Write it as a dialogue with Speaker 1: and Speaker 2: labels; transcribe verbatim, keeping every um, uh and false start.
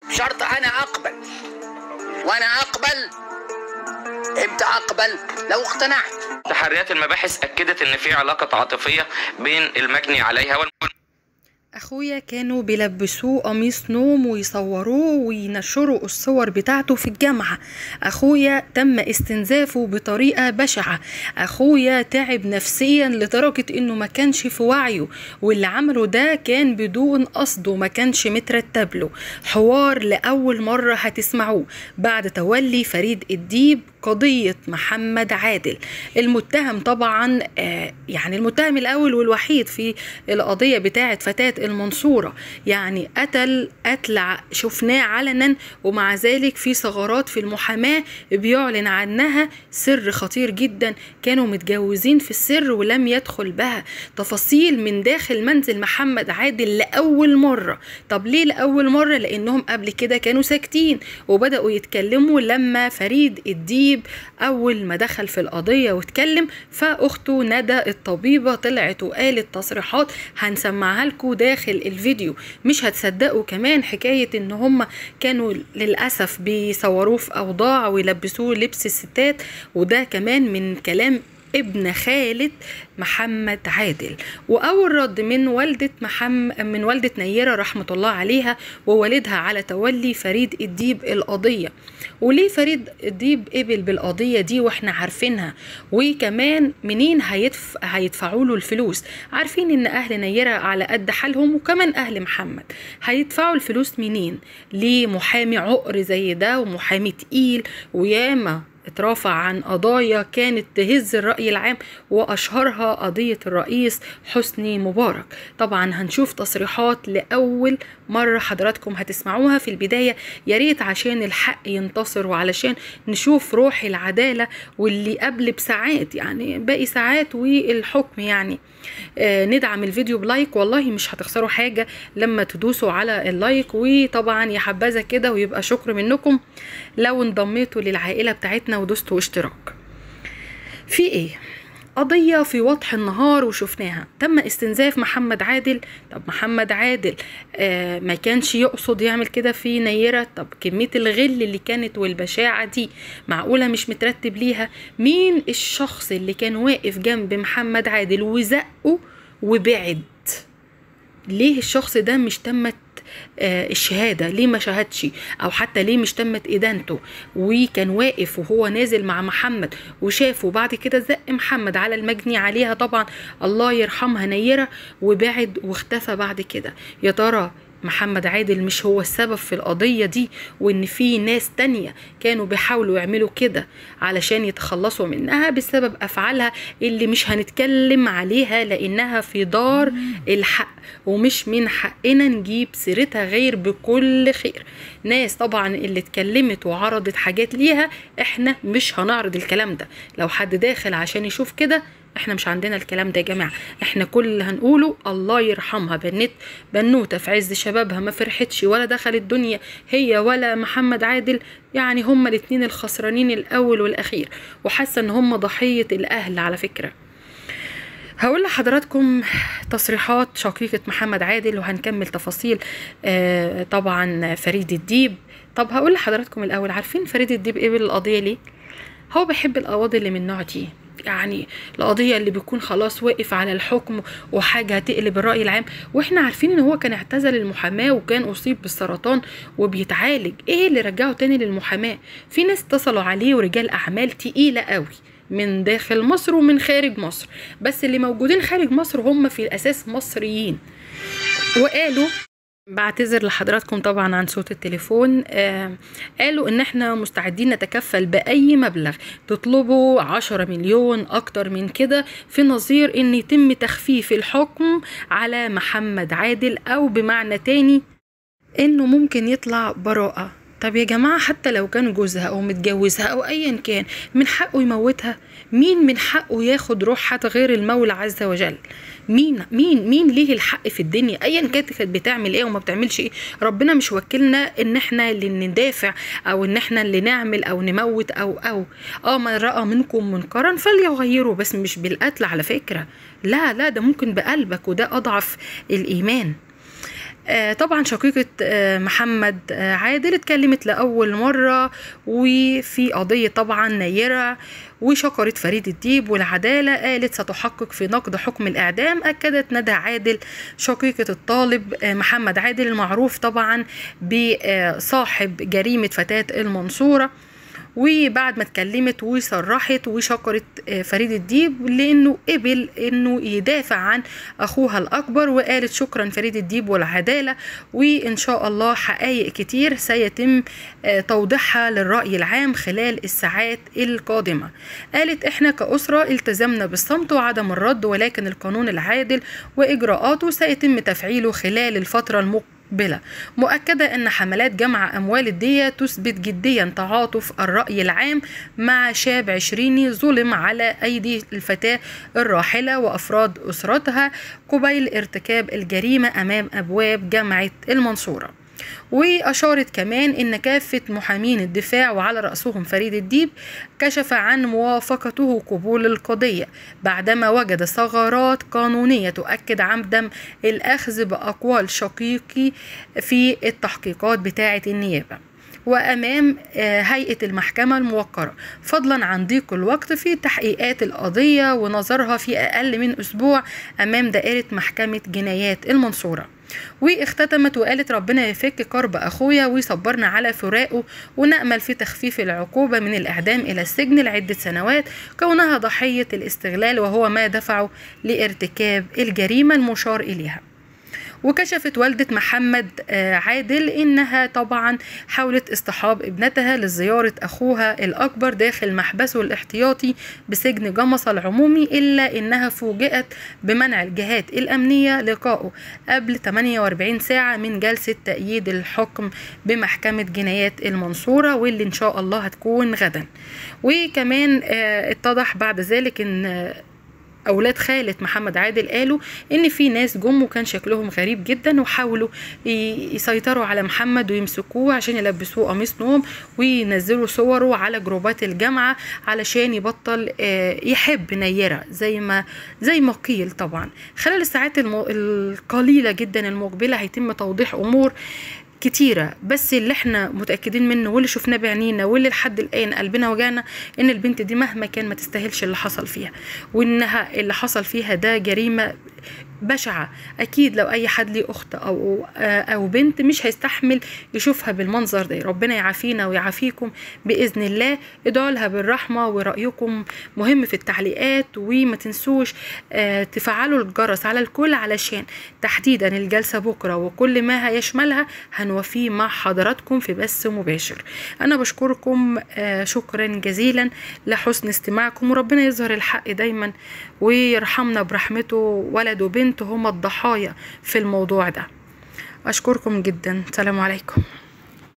Speaker 1: بشرط انا اقبل. وانا اقبل امتى اقبل؟ لو اقتنعت.
Speaker 2: تحريات المباحث اكدت ان في علاقه عاطفيه بين المجني عليها وال
Speaker 3: اخويا كانوا بيلبسوه قميص نوم ويصوروه وينشروا الصور بتاعته في الجامعة. اخويا تم استنزافه بطريقة بشعة. اخويا تعب نفسيا لدرجة انه ما كانش في وعيه، واللي عمله ده كان بدون قصد وما كانش مترتب له. حوار لأول مرة هتسمعوه بعد تولي فريد الديب قضية محمد عادل. المتهم طبعا آه يعني المتهم الأول والوحيد في القضية بتاعة فتاة المنصورة، يعني قتل قتل شفناه علنا، ومع ذلك في ثغرات في المحاماة بيعلن عنها سر خطير جدا. كانوا متجوزين في السر ولم يدخل بها. تفاصيل من داخل منزل محمد عادل لأول مرة. طب ليه لأول مرة؟ لأنهم قبل كده كانوا ساكتين وبدأوا يتكلموا لما فريد الديب أول ما دخل في القضية واتكلم. فأخته ندى الطبيبة طلعت وقالت تصريحات هنسمعها لكم داخل الفيديو. مش هتصدقوا كمان حكاية ان هم كانوا للأسف بيصوروه في أوضاع ويلبسوه لبس الستات، وده كمان من كلام ابن خالة محمد عادل. واول رد من والدة محمد من والدة نيرة رحمة الله عليها ووالدها على تولي فريد الديب القضية. وليه فريد الديب قبل بالقضية دي واحنا عارفينها؟ وكمان منين هيدف... هيدفعوا له الفلوس؟ عارفين ان اهل نيرة على قد حالهم، وكمان اهل محمد هيدفعوا الفلوس منين؟ ليه محامي عقر زي ده ومحامي تقيل وياما اترافع عن قضايا كانت تهز الرأي العام، وأشهرها قضية الرئيس حسني مبارك. طبعا هنشوف تصريحات لأول مرة حضراتكم هتسمعوها في البداية، ياريت عشان الحق ينتصر وعلشان نشوف روح العدالة واللي قبل بساعات، يعني باقي ساعات والحكم. يعني آه ندعم الفيديو بلايك، والله مش هتخسروا حاجة لما تدوسوا على اللايك. وطبعا يا حبذا كده ويبقى شكر منكم لو انضميتوا للعائلة بتاعتنا ودوستوا اشتراك. في ايه؟ قضية في وضح النهار وشفناها. تم استنزاف محمد عادل. طب محمد عادل آه ما كانش يقصد يعمل كده في نيرة. طب كمية الغل اللي كانت والبشاعة دي معقولة مش مترتب ليها؟ مين الشخص اللي كان واقف جنب محمد عادل وزقه وبعد؟ ليه الشخص ده مش تمت آه الشهادة؟ ليه ما شهدش؟ او حتى ليه مش تمت ادانته؟ وكان واقف وهو نازل مع محمد وشافه، بعد كده زق محمد على المجني عليها طبعا الله يرحمها نيرة وبعد واختفى بعد كده. يا ترى محمد عادل مش هو السبب في القضية دي، وان في ناس تانية كانوا بيحاولوا يعملوا كده علشان يتخلصوا منها بسبب افعالها اللي مش هنتكلم عليها لانها في دار الحق ومش من حقنا نجيب سيرتها غير بكل خير. ناس طبعا اللي اتكلمت وعرضت حاجات ليها، احنا مش هنعرض الكلام ده. لو حد داخل عشان يشوف كده، احنا مش عندنا الكلام ده يا جماعه. احنا كل اللي هنقوله الله يرحمها بنت بنوته في عز شبابها ما فرحتش ولا دخلت الدنيا هي ولا محمد عادل، يعني هما الاتنين الخسرانين الاول والاخير، وحاسه ان هما ضحيه الاهل. على فكره هقول لحضراتكم تصريحات شقيقة محمد عادل وهنكمل تفاصيل آه طبعا فريد الديب. طب هقول لحضراتكم الاول، عارفين فريد الديب قبل القضيه ليه؟ هو بيحب القواضي اللي من النوع دي، يعني القضية اللي بيكون خلاص واقف على الحكم وحاجة هتقلب الرأي العام. واحنا عارفين ان هو كان اعتزل المحاماة وكان اصيب بالسرطان وبيتعالج. ايه اللي رجعه تاني للمحاماة؟ في ناس اتصلوا عليه ورجال اعمال تقيلة قوي من داخل مصر ومن خارج مصر، بس اللي موجودين خارج مصر هم في الاساس مصريين، وقالوا بعتذر لحضراتكم طبعا عن صوت التليفون. آه قالوا ان احنا مستعدين نتكفل باي مبلغ تطلبوا، عشرة مليون اكتر من كده، في نظير ان يتم تخفيف الحكم على محمد عادل، او بمعنى تاني انه ممكن يطلع براءة. طب يا جماعة حتى لو كان جوزها او متجوزها او ايا كان، من حقه يموتها؟ مين من حقه ياخد روحها غير المولى عز وجل؟ مين مين مين ليه الحق في الدنيا ايا كانت كانت بتعمل ايه وما بتعملش ايه؟ ربنا مش وكلنا ان احنا اللي ندافع او ان احنا اللي نعمل او نموت او او اه من رأى منكم منكرا فليغيره، بس مش بالقتل على فكرة. لا لا، ده ممكن بقلبك، وده اضعف الايمان. آه طبعا شقيقة آه محمد آه عادل اتكلمت لأول مرة وفي قضية طبعا نيرة، وشكرت فريد الديب والعدالة، قالت ستحقق في نقض حكم الإعدام. أكدت ندى عادل شقيقة الطالب آه محمد عادل المعروف طبعا بصاحب جريمة فتاة المنصورة، وبعد ما اتكلمت وصرحت وشكرت فريد الديب لانه قبل انه يدافع عن اخوها الاكبر، وقالت شكرا فريد الديب والعداله، وان شاء الله حقائق كتير سيتم توضيحها للراي العام خلال الساعات القادمه. قالت احنا كاسره التزمنا بالصمت وعدم الرد، ولكن القانون العادل واجراءاته سيتم تفعيله خلال الفتره المقبله. بلا مؤكدة أن حملات جمع أموال الدية تثبت جديا تعاطف الرأي العام مع شاب عشريني ظلم على أيدي الفتاة الراحلة وأفراد أسرتها قبيل ارتكاب الجريمة أمام أبواب جامعة المنصورة. وأشارت كمان أن كافة محامين الدفاع وعلى رأسهم فريد الديب كشف عن موافقته قبول القضية بعدما وجد ثغرات قانونية تؤكد عدم الأخذ بأقوال شقيقي في التحقيقات بتاعة النيابة وأمام هيئة المحكمة الموقرة، فضلا عن ضيق الوقت في تحقيقات القضية ونظرها في أقل من أسبوع أمام دائرة محكمة جنايات المنصورة. واختتمت وقالت ربنا يفك كرب أخويا ويصبرنا على فراقه، ونأمل في تخفيف العقوبة من الإعدام إلى السجن لعدة سنوات كونها ضحية الاستغلال وهو ما دفعه لارتكاب الجريمة المشار إليها. وكشفت والدة محمد عادل إنها طبعا حاولت اصطحاب ابنتها لزيارة أخوها الأكبر داخل محبسه الاحتياطي بسجن جمصة العمومي، إلا إنها فوجئت بمنع الجهات الأمنية لقائه قبل ثمانية وأربعين ساعة من جلسة تأييد الحكم بمحكمة جنايات المنصورة، واللي إن شاء الله هتكون غدا. وكمان اتضح بعد ذلك إن أولاد خالة محمد عادل قالوا إن في ناس جم وكان شكلهم غريب جدا وحاولوا يسيطروا على محمد ويمسكوه عشان يلبسوه قميص نوم وينزلوا صوره على جروبات الجامعة علشان يبطل يحب نيرة زي ما زي ما قيل. طبعا خلال الساعات القليلة جدا المقبلة هيتم توضيح أمور كتيرة، بس اللي احنا متأكدين منه واللي شفناه بعينينا واللي لحد الآن قلبنا وجعنا ان البنت دي مهما كان ما تستاهلش اللي حصل فيها، وانها اللي حصل فيها ده جريمة بشعة. اكيد لو اي حد ليه اخت او او بنت مش هيستحمل يشوفها بالمنظر ده. ربنا يعافينا ويعافيكم باذن الله. ادعوا لها بالرحمه ورأيكم مهم في التعليقات، وما تنسوش تفعلوا الجرس على الكل علشان تحديدا الجلسه بكره وكل ما هيشملها هنوفيه مع حضراتكم في بث مباشر. انا بشكركم شكرا جزيلا لحسن استماعكم، وربنا يظهر الحق دايما ويرحمنا برحمته. ولد وبنت هما الضحايا في الموضوع ده. أشكركم جدا. السلام عليكم.